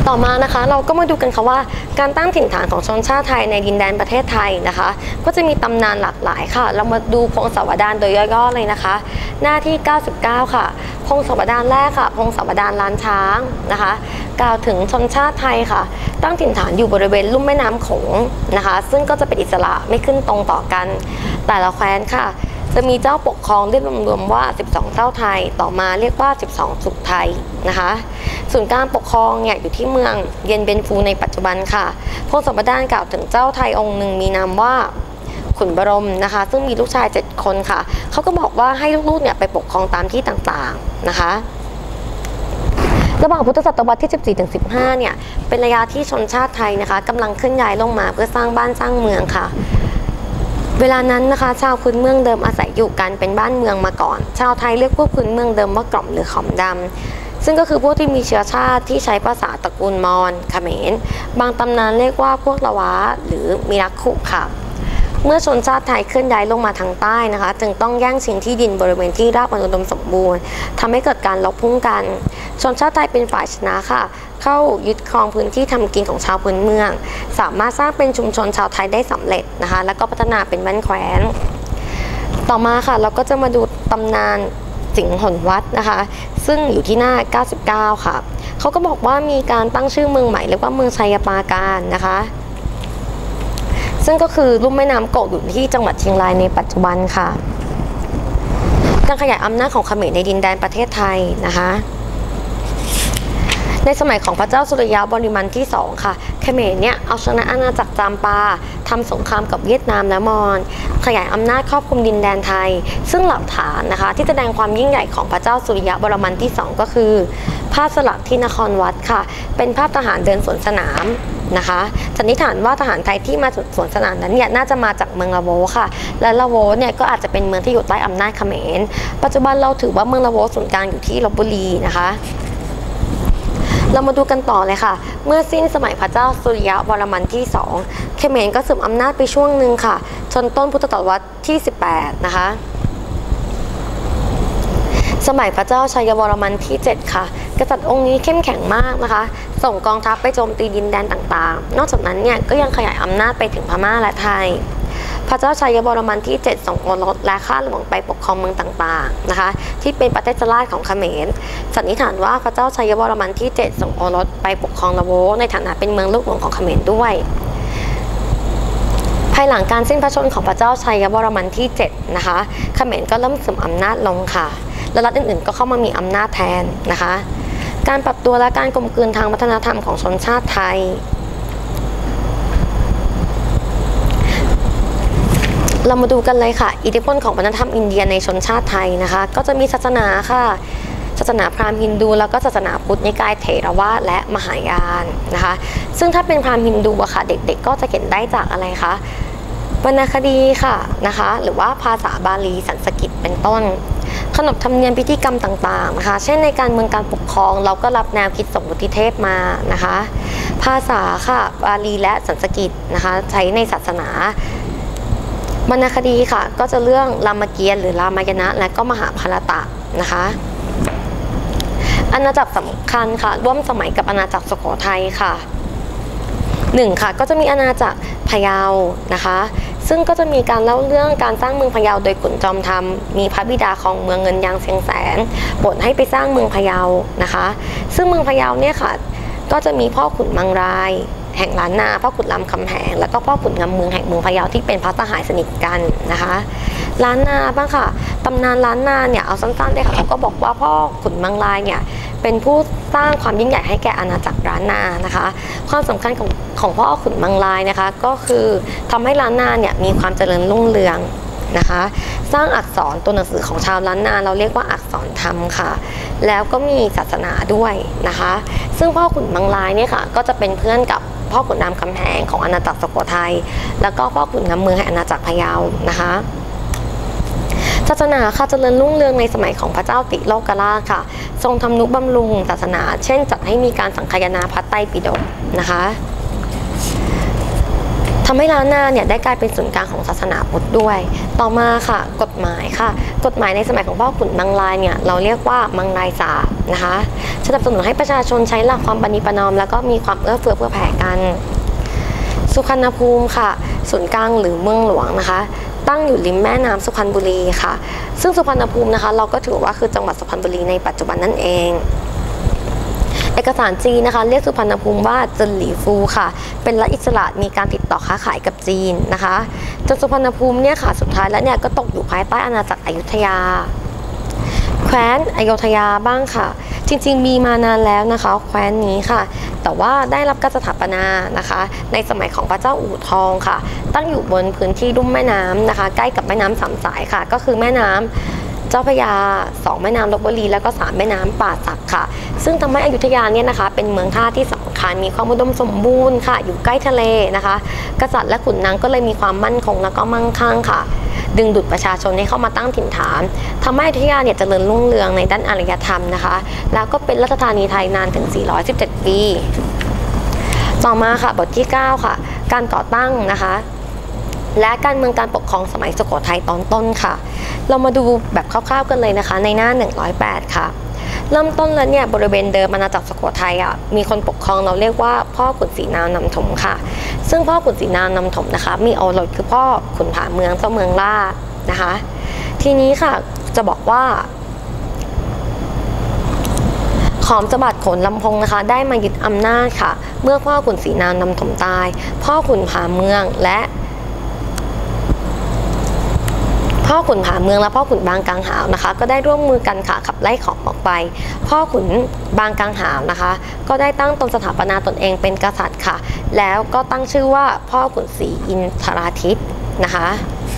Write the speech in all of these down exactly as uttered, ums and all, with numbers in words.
ต่อมานะคะเราก็มาดูกันค่ะว่าการตั้งถิ่นฐานของชนชาติไทยในดินแดนประเทศไทยนะคะก็จะมีตำนานหลากหลายค่ะเรามาดูพงศาวดารโดยย่อๆเลยนะคะหน้าที่เก้าสิบเก้าค่ะพงศาวดารแรกค่ะพงศาวดารล้านช้างนะคะกล่าวถึงชนชาติไทยค่ะตั้งถิ่นฐานอยู่บริเวณลุ่มแม่น้ำโขงนะคะซึ่งก็จะเป็นอิสระไม่ขึ้นตรงต่อกันแต่ละแคว้นค่ะจะมีเจ้าปกครองเรียกรวมๆว่าสิบสองเจ้าไทยต่อมาเรียกว่าสิบสองสุขไทยนะคะส่วนการปกครองเนี่ยอยู่ที่เมืองเย็นเบนฟูในปัจจุบันค่ะพงศาวดารกล่าวถึงเจ้าไทยองค์หนึ่งมีนามว่าขุนบรมนะคะซึ่งมีลูกชายเจ็ดคนค่ะเขาก็บอกว่าให้ลูกๆเนี่ยไปปกครองตามที่ต่างๆนะคะระหว่างพุทธศตวรรษที่ สิบสี่ถึงสิบห้า เนี่ยเป็นระยะที่ชนชาติไทยนะคะกำลังเคลื่อนย้ายลงมาเพื่อสร้างบ้านสร้างเมืองค่ะเวลานั้นนะคะชาวพื้นเมืองเดิมอาศัยอยู่กันเป็นบ้านเมืองมาก่อนชาวไทยเรียกพวกพื้นเมืองเดิมว่ากล่อมหรือขอมดำซึ่งก็คือพวกที่มีเชื้อชาติที่ใช้ภาษาตระกูลมอญเขมรบางตำนานเรียกว่าพวกละวะหรือมิรักขุค่ะเมื่อชนชาติไทยเคลื่อนย้ายลงมาทางใต้นะคะจึงต้องแย่งชิงที่ดินบริเวณที่ราบอุดมสมบูรณ์ทำให้เกิดการลบพุ่งกันชนชาติไทยเป็นฝ่ายชนะค่ะเข้ายึดครองพื้นที่ทำกินของชาวพื้นเมืองสามารถสร้างเป็นชุมชนชาวไทยได้สำเร็จนะคะแล้วก็พัฒนาเป็นบ้านแคว้นต่อมาค่ะเราก็จะมาดูตำนานสิงห์หนวัดนะคะซึ่งอยู่ที่หน้าเก้าสิบเก้าค่ะเขาก็บอกว่ามีการตั้งชื่อเมืองใหม่เรียกว่าเมืองชัยปราการนะคะซึ่งก็คือลุ่มแม่น้ำกกอยู่ที่จังหวัดเชียงรายในปัจจุบันค่ะการขยายอำนาจของเขมรในดินแดนประเทศไทยนะคะในสมัยของพระเจ้าสุริยะบริมันที่สองค่ะเขมรเนี่ยเอาชนะอาณาจักรจามปาทำสงครามกับเวียดนามและมอญขยายอำนาจครอบคลุมดินแดนไทยซึ่งหลักฐานนะคะที่แสดงความยิ่งใหญ่ของพระเจ้าสุริยะบรมันที่สองก็คือภาพสลักที่นครวัดค่ะเป็นภาพทหารเดินสวนสนามนะคะสันนิษฐานว่าทหารไทยที่มาสวนสนามนั้นเนี่ยน่าจะมาจากเมืองละโวค่ะและละโวเนี่ยก็อาจจะเป็นเมืองที่อยู่ใต้อำนาจเขมรปัจจุบันเราถือว่าเมืองละโวศูนย์กลางอยู่ที่ลพบุรีนะคะเรามาดูกันต่อเลยค่ะเมื่อสิ้นสมัยพระเจ้าสุริยะวรมันที่สองเขมรก็สืบอำนาจไปช่วงหนึ่งค่ะจนต้นพุทธศตวรรษที่สิบแปดนะคะสมัยพระเจ้าชัยวรมันที่เจ็ดค่ะกษัตริย์องค์นี้เข้มแข็งมากนะคะส่งกองทัพไปโจมตีดินแดนต่างๆนอกจากนั้นเนี่ยก็ยังขยายอำนาจไปถึงพม่าและไทยพระเจ้าชัยวรมันที่เจ็ดส่งโอรสและข้าหลวงไปปกครองเมืองต่างๆนะคะที่เป็นประเทศราชของเขมรสันนิษฐานว่าพระเจ้าชัยวรมันที่เจ็ดส่งโอรสไปปกครองละโวในฐานะเป็นเมืองลูกหลวงของเขมรด้วยภายหลังการสิ้นพระชนม์ของพระเจ้าชัยวรมันที่เจ็ดนะคะเขมรก็เริ่มเสื่อมอำนาจลงค่ะและรัฐอื่นๆก็เข้ามามีอำนาจแทนนะคะการปรับตัวและการกลมกลืนทางวัฒนธรรมของชนชาติไทยเรามาดูกันเลยค่ะอิทธิพลของวัฒนธรรมอินเดียในชนชาติไทยนะคะก็จะมีศาสนาค่ะศาสนาพราหมณ์ฮินดูแล้วก็ศาสนาพุทธนิกายเถรวาทและมหายานนะคะซึ่งถ้าเป็นพราหมณ์ฮินดูอะค่ะเด็กๆก็จะเห็นได้จากอะไรคะวรรณคดีค่ะนะคะหรือว่าภาษาบาลีสันสกฤตเป็นต้นขนบธรรมเนียมพิธีกรรมต่างๆนะคะเช่นในการเมืองการปกครองเราก็รับแนวคิดสมมติเทพมานะคะภาษาค่ะบาลีและสันสกฤตนะคะใช้ในศาสนาวรรณคดีค่ะก็จะเรื่องรามเกียรติ์หรือรามายณะและก็มหาภารตะนะคะอาณาจักรสำคัญค่ะร่วมสมัยกับอาณาจักรสุโขทัยค่ะหนึ่งค่ะก็จะมีอาณาจักรพะเยานะคะซึ่งก็จะมีการเล่าเรื่องการสร้างเมืองพะเยาโดยขุนจอมธรรมมีพระบิดาของเมืองเงินยางเชียงแสนโปรดให้ไปสร้างเมืองพะเยานะคะซึ่งเมืองพะเยาเนี่ยค่ะก็จะมีพ่อขุนมังรายแห่งล้านนาพ่อขุนรามคำแหงแล้วก็พ่อขุนงำเมืองแห่งเมืองพะเยาที่เป็นพระสหายสนิทกันนะคะล้านนาบ้างค่ะตำนานล้านนาเนี่ยเอาสั้นๆได้ค่ะเขาก็บอกว่าพ่อขุนมังรายเนี่ยเป็นผู้สร้างความยิ่งใหญ่ให้แก่อาณาจักรล้านนานะคะความสำคัญของของพ่อขุนมังรายนะคะก็คือทำให้ล้านนาเนี่ยมีความเจริญรุ่งเรืองนะคะสร้างอักษรตัวหนังสือของชาวล้านนาเราเรียกว่าอักษรธรรมค่ะแล้วก็มีศาสนาด้วยนะคะซึ่งพ่อขุนมังรายเนี่ยค่ะก็จะเป็นเพื่อนกับพ่อขุนรามคำแหงของอาณาจักรสุโขทัยแล้วก็พ่อขุนงำเมืองแห่งอาณาจักรพะเยานะคะศาสนาค่ะเจริญรุ่งเรืองในสมัยของพระเจ้าติโลกราชค่ะทรงทำนุบำรุงศาสนาเช่นจัดให้มีการสังคายนาพระไตรปิฎกนะคะทำให้ล้านนาเนี่ยได้กลายเป็นศูนย์กลางของศาสนาพุทธด้วยต่อมาค่ะกฎหมายค่ะกฎหมายในสมัยของพ่อขุนมังลายเนี่ยเราเรียกว่ามังลายศาสตร์นะคะสนับสนุนให้ประชาชนใช้หลักความปณีประนอมแล้วก็มีความเอื้อเฟื้อเผื่อแผ่กันสุพรรณภูมิค่ะศูนย์กลางหรือเมืองหลวงนะคะตั้งอยู่ริมแม่น้ำสุพรรณบุรีค่ะซึ่งสุพรรณภูมินะคะเราก็ถือว่าคือจังหวัดสุพรรณบุรีในปัจจุบันนั่นเองเอกสารจีนนะคะเรียกสุพรรณภูมิว่าเจินหลี่ฟูค่ะเป็นรัฐอิสระมีการติดต่อค้าขายกับจีนนะคะจนสุพรรณภูมิเนี่ยค่ะสุดท้ายแล้วเนี่ยก็ตกอยู่ภายใต้อาณาจักรอยุธยาแคว้นอยุธยาบ้างค่ะจริงๆมีมานานแล้วนะคะแคว้นนี้ค่ะแต่ว่าได้รับการสถาปนานะคะในสมัยของพระเจ้าอู่ทองค่ะตั้งอยู่บนพื้นที่ลุ่มแม่น้ำนะคะใกล้กับแม่น้ำสามสายค่ะก็คือแม่น้ำเจ้าพระยาสองแม่น้ำลพบุรีแล้วก็สามแม่น้ำป่าสักค่ะซึ่งทำให้อยุธยาเนี่ยนะคะเป็นเมืองท่าที่สำคัญมีความอุดมสมบูรณ์ค่ะอยู่ใกล้ทะเลนะคะกษัตริย์และขุนนางก็เลยมีความมั่นคงแล้วก็มั่งคั่งค่ะดึงดูดประชาชนให้เข้ามาตั้งถิ่นฐานทำให้อยุธยาเนี่ยเจริญรุ่งเรืองในด้านอารยธรรมนะคะแล้วก็เป็นราชธานีไทยนานถึงสี่ร้อยสิบเจ็ดปีต่อมาค่ะบทที่เก้าค่ะการก่อตั้งนะคะและการเมืองการปกครองสมัยสุโขทัยตอนต้นค่ะเรามาดูแบบคร่าวๆกันเลยนะคะในหน้าหนึ่งร้อยแปดค่ะเริ่มต้นแล้วเนี่ยบริเวณเดิมอาณาจักรสุโขทัยอ่ะมีคนปกครองเราเรียกว่าพ่อขุนศรีนามนำถมค่ะซึ่งพ่อขุนศรีนามนำถมนะคะมีโอรสคือพ่อขุนผาเมืองเจ้าเมืองล่านะคะทีนี้ค่ะจะบอกว่าขอมสะบัดโขนลำพงนะคะได้มายึดอำนาจค่ะเมื่อพ่อขุนศรีนามนำถมตายพ่อขุนผาเมืองและพ่อขุนผาเมืองและพ่อขุนบางกังหาวนะคะก็ได้ร่วมมือกันค่ะขับไล่ขอมออกไปพ่อขุนบางกังหาวนะคะก็ได้ตั้งตนสถาปนาตนเองเป็นกษัตริย์ค่ะแล้วก็ตั้งชื่อว่าพ่อขุนศรีอินทราทิตนะคะ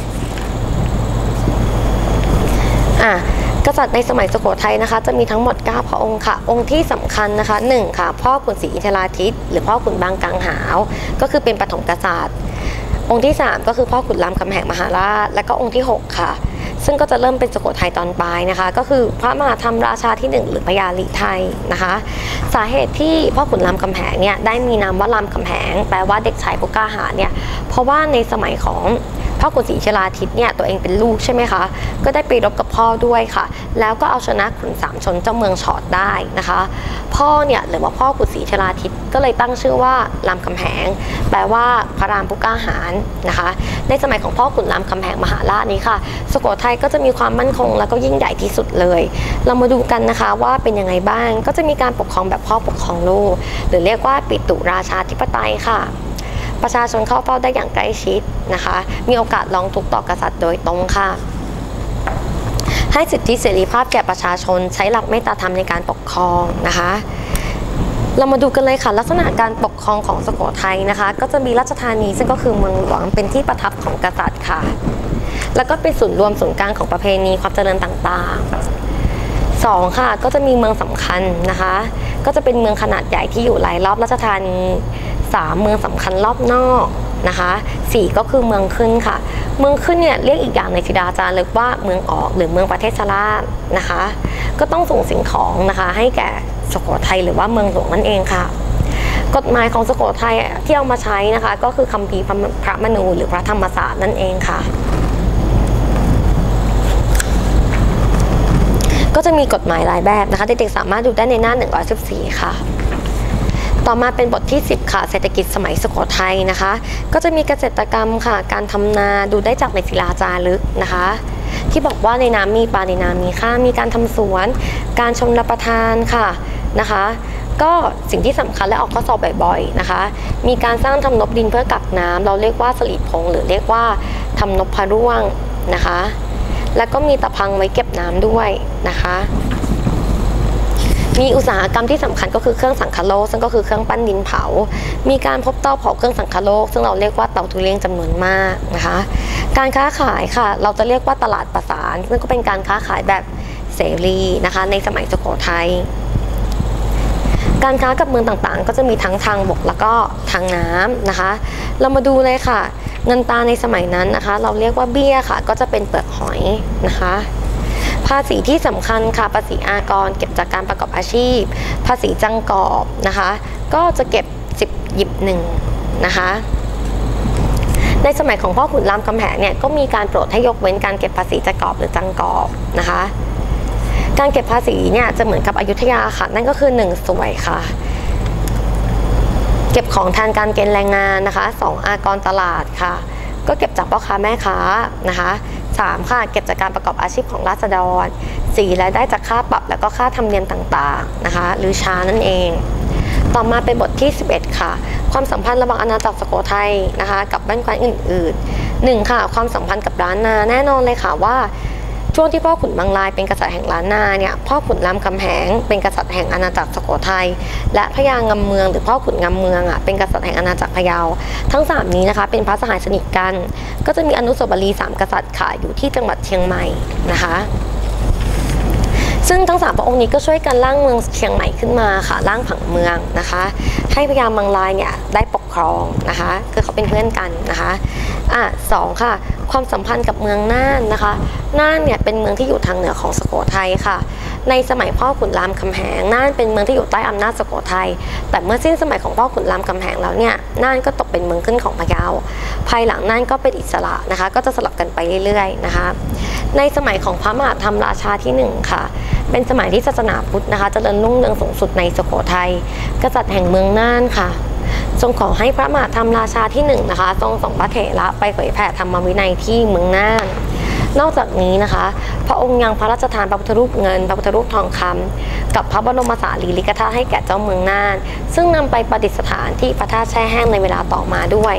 อ่ะกษัตริย์ในสมัยสุโขทัยนะคะจะมีทั้งหมดเก้าพระองค์ค่ะองค์ที่สำคัญนะคะหนึ่งค่ะพ่อขุนศรีอินทราทิตหรือพ่อขุนบางกังหาวก็คือเป็นปฐมกษัตริย์องค์ที่สามก็คือพ่อขุนรามคำแหงมหาราชและก็องค์ที่หกค่ะซึ่งก็จะเริ่มเป็นสุโขทัยตอนปลายนะคะก็คือพระมหาธรรมราชาที่หนึ่งหรือพญาลิไทยนะคะสาเหตุที่พ่อขุนรามคำแหงเนี่ยได้มีนามว่ารามคำแหงแปลว่าเด็กชายผู้กล้าหาญเนี่ยเพราะว่าในสมัยของพ่อขุนศรีชลาทิศเนี่ยตัวเองเป็นลูกใช่ไหมคะก็ได้ไปรบกับพ่อด้วยค่ะแล้วก็เอาชนะขุนสามชนเจ้าเมืองฉอดได้นะคะพ่อเนี่ยหรือว่าพ่อขุนศรีชลาทิศก็เลยตั้งชื่อว่ารามคำแหงแปลว่าพระรามผู้กล้าหาญนะคะในสมัยของพ่อขุนรามคำแหงมหาราชนี้ค่ะสุโขทัยก็จะมีความมั่นคงแล้วก็ยิ่งใหญ่ที่สุดเลยเรามาดูกันนะคะว่าเป็นยังไงบ้างก็จะมีการปกครองแบบพ่อปกครองลูกหรือเรียกว่าปิตุราชาธิปไตยค่ะประชาชนเข้าเฝ้าได้อย่างใกล้ชิดนะคะมีโอกาสร้องทุกข์ต่อกษัตริย์โดยตรงค่ะให้สิทธิเสรีภาพแก่ประชาชนใช้หลักเมตตาธรรมในการปกครองนะคะเรามาดูกันเลยค่ะลักษณะการปกครองของสุโขทัยนะคะก็จะมีราชธานีซึ่งก็คือเมืองหลวงเป็นที่ประทับของกษัตริย์ค่ะแล้วก็เป็นศูนย์รวมศูนย์กลางของประเพณีความเจริญต่างๆสองค่ะก็จะมีเมืองสำคัญนะคะก็จะเป็นเมืองขนาดใหญ่ที่อยู่รายรอบราชธานีสามเมืองสำคัญรอบนอกนะคะสี่ก็คือเมืองขึ้นค่ะเมืองขึ้นเนี่ยเรียกอีกอย่างในศิลาจารย์เรียกว่าเมืองออกหรือเมืองประเทศชราชนะคะก็ต้องส่งสิ่งของนะคะให้แก่สุโขทัยหรือว่าเมืองหลวงนั่นเองค่ะกฎหมายของสุโขทัยที่เอามาใช้นะคะก็คือคัมภีร์พระมนูหรือพระธรรมศาสตร์นั่นเองค่ะก็จะมีกฎหมายหลายแบบนะคะเด็กๆสามารถดูได้ในหน้าหนึ่งร้อยสิบสี่ค่ะต่อมาเป็นบทที่สิบค่ะเศรษฐกิจสมัยสุโขทัยนะคะก็จะมีเกษตรกรรมค่ะการทำนาดูได้จากในศิลาจารึกนะคะที่บอกว่าในน้ำมีปลาในน้ำมีข้าวมีการทำสวนการชมรับประทานค่ะนะคะก็สิ่งที่สำคัญและออกข้อสอบบ่อยๆนะคะมีการสร้างทำนบดินเพื่อกักน้ำเราเรียกว่าสลีพงหรือเรียกว่าทำนบพะร่วงนะคะแล้วก็มีตะพังไว้เก็บน้ำด้วยนะคะมีอุตสาหกรรมที่สำคัญก็คือเครื่องสังคโลกซึ่งก็คือเครื่องปั้นดินเผามีการพบเตาเผาเครื่องสังคโลกซึ่งเราเรียกว่าเตาทุเรียนจำนวนมากนะคะการค้าขายค่ะเราจะเรียกว่าตลาดประสานซึ่งก็เป็นการค้าขายแบบเสรีนะคะในสมัยสุโขทัยการค้ากับเมืองต่างๆก็จะมีทั้งทางบกแล้วก็ทางน้ำนะคะเรามาดูเลยค่ะเงินตราในสมัยนั้นนะคะเราเรียกว่าเบี้ยค่ะก็จะเป็นเปลือกหอยนะคะภาษีที่สำคัญค่ะภาษีอากรเก็บจากการประกอบอาชีพภาษีจังกอบนะคะก็จะเก็บสิบหยิบหนึ่งนะคะในสมัยของพ่อขุนรามคำแหงเนี่ยก็มีการโปรดให้ยกเว้นการเก็บภาษีจากกอบหรือจังกอบนะคะการเก็บภาษีเนี่ยจะเหมือนกับอยุธยาค่ะนั่นก็คือหนึ่งสวยค่ะเก็บของแทนการเกณฑ์แรงงานนะคะสองอากรตลาดค่ะก็เก็บจากพ่อค้าแม่ค้านะคะสามค่ะเก็บจากการประกอบอาชีพของราษฎรสี่รายได้จากค่าปรับแล้วก็ค่าธรรมเนียมต่างๆนะคะหรือชานั่นเองต่อมาเป็นบทที่สิบเอ็ดค่ะความสัมพันธ์ระหว่างอาณาจักรสุโขทัยนะคะกับแว่นแคว้นอื่นๆหนึ่งค่ะความสัมพันธ์กับล้านนาแน่นอนเลยค่ะว่าช่วงที่พ่อขุนบางรายเป็นกษัตริย์แห่งล้านนาเนี่ยพ่อขุนรามคำแหงเป็นกษัตริย์แห่งอาณาจักรสุโขทัยและพญางำเมืองหรือพ่อขุนงำเมืองอ่ะเป็นกษัตริย์แห่งอาณาจักรพะเยาทั้งสามนี้นะคะเป็นพระสหายสนิทกันก็จะมีอนุสาวรีย์สามกษัตริย์ค่ะอยู่ที่จังหวัดเชียงใหม่นะคะซึ่งทั้งสามพระองค์นี้ก็ช่วยกันร่างเมืองเชียงใหม่ขึ้นมาค่ะร่างผังเมืองนะคะให้พญามังรายเนี่ยได้ปกครองนะคะคือเขาเป็นเพื่อนกันนะคะอ่ะสองค่ะความสัมพันธ์กับเมืองน่านนะคะน่านเนี่ยเป็นเมืองที่อยู่ทางเหนือของสุโขทัยค่ะในสมัยพ่อขุนรามคำแหงน่านเป็นเมืองที่อยู่ใต้อำนาจสุโขทัยแต่เมื่อสิ้นสมัยของพ่อขุนรามคำแหงแล้วเนี่ยน่านก็ตกเป็นเมืองขึ้นของพะเยาภายหลังน่านก็เป็นอิสระนะคะก็จะสลับกันไปเรื่อยๆนะคะในสมัยของพระมหาธรรมราชาที่หนึ่งค่ะเป็นสมัยที่ศาสนาพุทธนะคะเจริญรุ่งเรืองสูงสุดในสุโขทัยกษัตริย์แห่งเมืองน่านค่ะทรงขอให้พระมหาธรรมราชาที่หนึ่งนะคะทรงส่งพระเถระไปเผยแผ่ธรรมวินัยที่เมืองน่านนอกจากนี้นะคะพระองค์ยังพระราชทานพระพุทธรูปเงินพระพุทธรูปทองคำกับพระบรมสารีริกธาตุให้แก่เจ้าเมืองน่านซึ่งนำไปประดิษฐานที่พระธาตุแช่แห้งในเวลาต่อมาด้วย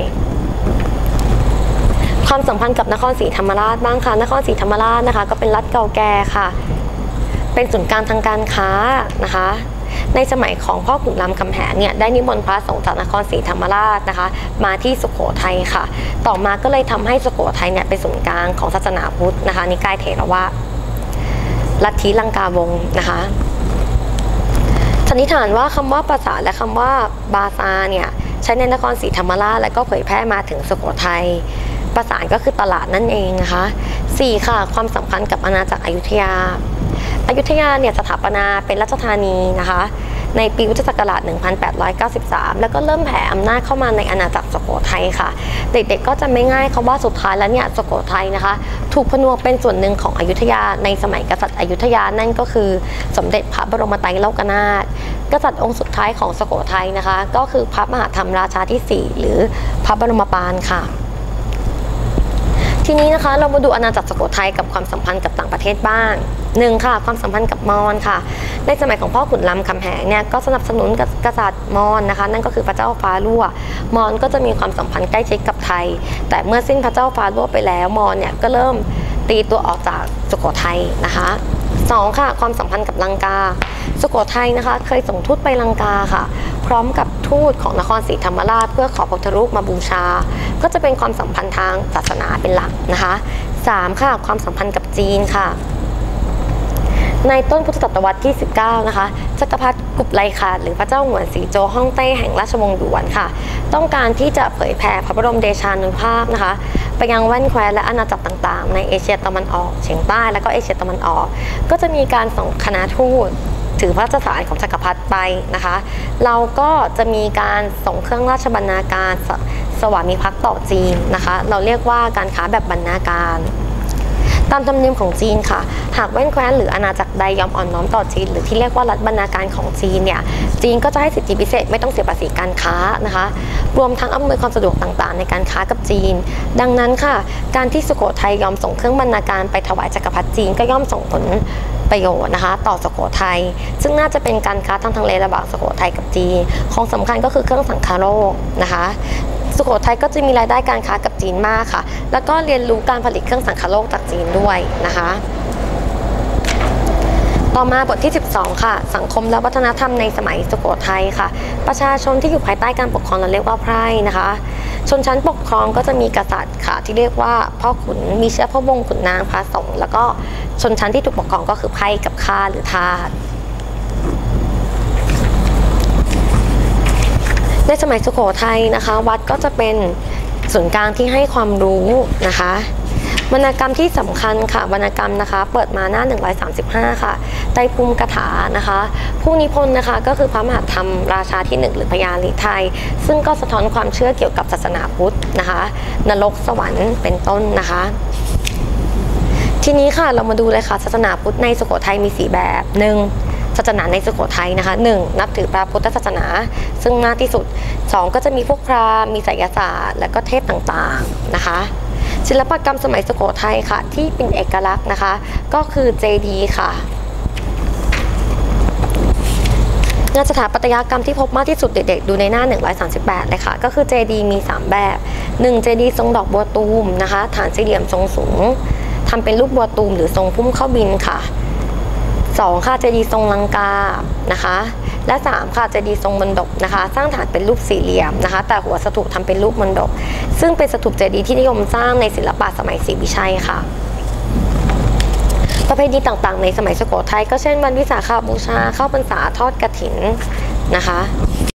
ความสัมพันธ์กับนครศรีธรรมราชบ้างค่ะนครศรีธรรมราชนะคะก็เป็นรัฐเก่าแก่ค่ะเป็นศูนย์กลางทางการค้านะคะในสมัยของพ่อขุนรามคำแหงเนี่ยได้นิมนต์พระสงฆ์จากนครศรีธรรมราชนะคะมาที่สุโขทัยค่ะต่อมาก็เลยทำให้สุโขทัยเนี่ยเป็นศูนย์กลางของศาสนาพุทธนะคะนิกายเถรวาทลัทธิลังกาวงศ์นะคะสันนิษฐานว่าคำว่าปราสาทและคำว่าบาซาเนี่ยใช้ในนครศรีธรรมราชและก็เผยแพร่มาถึงสุโขทัยปราสาทก็คือตลาดนั่นเองนะคะสี่ค่ะความสัมพันธ์กับอาณาจักรอยุธยาอยุธยาเนี่ยสถาปนาเป็นราชธานีนะคะในปีพุทธศักราชหนึ่งพันแปดร้อยเก้าสิบสามแล้วก็เริ่มแผ่อำนาจเข้ามาในอาณาจักรสุโขทัยค่ะเด็กๆก็จะไม่ง่ายเขาว่าสุดท้ายแล้วเนี่ยสุโขทัยนะคะถูกผนวกเป็นส่วนหนึ่งของอยุธยาในสมัยกษัตริย์อยุธยานั่นก็คือสมเด็จพระบรมไตรโลกนาถกษัตริย์องค์สุดท้ายของสุโขทัยนะคะก็คือพระมหาธรรมราชาที่สี่หรือพระบรมปานค่ะทีนี้นะคะเรามาดูอาณาจักรสุโขทัยกับความสัมพันธ์กับต่างประเทศบ้างหนึ่งค่ะความสัมพันธ์กับมอญค่ะในสมัยของพ่อขุนรามคำแหงเนี่ยก็สนับสนุนกษัตริย์มอญนะคะนั่นก็คือพระเจ้าฟ้ารั่วมอญก็จะมีความสัมพันธ์ใกล้ชิดกับไทยแต่เมื่อสิ้นพระเจ้าฟ้ารั่วไปแล้วมอญเนี่ยก็เริ่มตีตัวออกจากสุโขทัยนะคะสองค่ะความสัมพันธ์กับลังกาสุโขทัยนะคะเคยส่งทูตไปลังกาค่ะพร้อมกับทูตของนครศรีธรรมราชเพื่อขอพระพุทธรูปมาบูชาก็จะเป็นความสัมพันธ์ทางศาสนาเป็นหลักนะคะสามค่ะความสัมพันธ์กับจีนค่ะในต้นพุทธศตวรรษที่สิบเก้านะคะจักรพรรดิกุบไลขาดหรือพระเจ้าหงวนสีโจวฮ่องเต้แห่งราชวงศ์หยวนค่ะต้องการที่จะเผยแผ่พระบรมเดชานุภาพนะคะไปยังแว่นแคว้นและอาณาจักรต่างๆในเอเชียตะวันออกเฉียงใต้และก็เอเชียตะวันออกก็จะมีการส่งคณะทูตถือพระราชสารของจักรพรรดิไปนะคะเราก็จะมีการส่งเครื่องราชบรรณาการสวามิภักดิ์ต่อจีนนะคะเราเรียกว่าการค้าแบบบรรณาการตามธรรมเนียมของจีนค่ะหากแว่นแคว้นหรืออาณาจักรใดยอมอ่อนน้อมต่อจีนหรือที่เรียกว่ารัฐบรรณาการของจีนเนี่ยจีนก็จะให้สิทธิพิเศษไม่ต้องเสียภาษีการค้านะคะรวมทั้งอำนวยความสะดวกต่างๆในการค้ากับจีนดังนั้นค่ะการที่สุโขทัยยอมส่งเครื่องบรรณาการไปถวายจักรพรรดิจีนก็ย่อมส่งผลประโยชน์นะคะต่อสุโขทัยซึ่งน่าจะเป็นการค้าทางทะเลระหว่างสุโขทัยกับจีนของสำคัญก็คือเครื่องสังคาโลกนะคะสุโขทัยก็จะมีรายได้การค้ากับจีนมากค่ะแล้วก็เรียนรู้การผลิตเครื่องสังคโลกจากจีนด้วยนะคะต่อมาบทที่สิบสองค่ะสังคมและวัฒนธรรมในสมัยสุโขทัยค่ะประชาชนที่อยู่ภายใต้การปกครองเราเรียกว่าไพร่นะคะชนชั้นปกครองก็จะมีกษัตริย์ค่ะที่เรียกว่าพ่อขุนมีเชื้อพระวงศ์ขุนนางพระสงฆ์แล้วก็ชนชั้นที่ถูกปกครองก็คือไพร่กับข้าหรือทาสในสมัยสุโขทัยนะคะวัดก็จะเป็นศูนย์กลางที่ให้ความรู้นะคะวรรณกรรมที่สำคัญค่ะวรรณกรรมนะคะเปิดมาหน้าหนึ่งร้อยสามสิบห้าค่ะไตรภูมิกถานะคะผู้นิพนธ์นะคะก็คือพระมหาธรรมราชาที่หนึ่งหรือพญาลิไทยซึ่งก็สะท้อนความเชื่อเกี่ยวกับศาสนาพุทธนะคะนรกสวรรค์เป็นต้นนะคะทีนี้ค่ะเรามาดูเลยค่ะศาสนาพุทธในสุโขทัยมีสี่แบบหนึ่งศาสนาในสุโขทัยนะคะหนึ่งนับถือพระพุทธศาสนาซึ่งมากที่สุดสองก็จะมีพวกพราหมณ์มีไสยศาสตร์และก็เทพต่างๆนะคะศิลปกรรมสมัยสุโขทัยค่ะที่เป็นเอกลักษณ์นะคะก็คือเจดีย์ค่ะงานสถาปัตยกรรมที่พบมากที่สุดเด็กๆดูในหน้าหนึ่งร้อยสามสิบแปดเลยค่ะก็คือเจดีย์มีสามแบบหนึ่งเจดีย์ทรงดอกบัวตูมนะคะฐานสี่เหลี่ยมทรงสูงทำเป็นรูปบัวตูมหรือทรงพุ่มเข้าบินค่ะสองค่ะเจดีย์ทรงลังกานะคะและสามค่ะเจดีย์ทรงมณฑปนะคะสร้างฐานเป็นรูปสี่เหลี่ยมนะคะแต่หัวสถูปทำเป็นรูปมณฑปซึ่งเป็นสถูปเจดีย์ที่นิยมสร้างในศิลปะสมัยศรีวิชัยค่ะประเพณีต่างๆในสมัยสุโขทัยก็เช่นวันวิสาขบูชาเข้าพรรษาทอดกฐินนะคะ